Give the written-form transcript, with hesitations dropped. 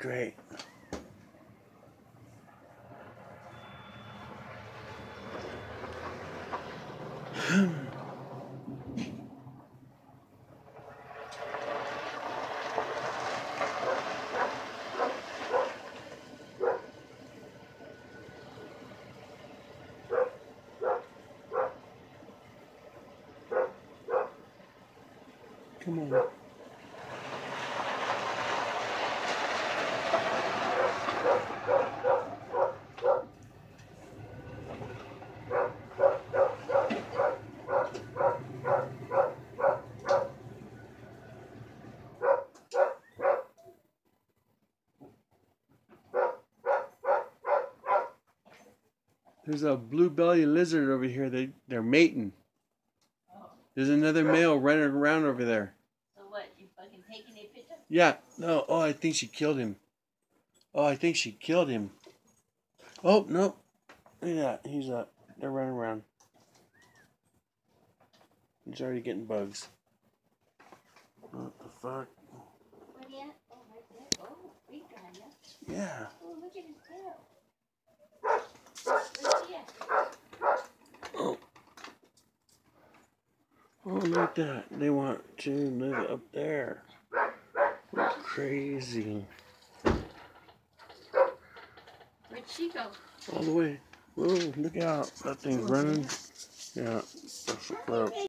great. Come on. There's a blue belly lizard over here. They're mating. Oh. There's another male running around over there. So what? You fucking taking a picture? Yeah. No. Oh, I think she killed him. Oh, I think she killed him. Oh no. Yeah, he's up. They're running around. He's already getting bugs. What the fuck? Where you at? Oh, right there. Oh, big guy, yeah. Yeah. Oh, look at his tail. Where's he at? Oh. Oh, look at that. They want to live up there. Crazy. Where'd she go? All the way. Whoa, look out. That thing's running. Yeah.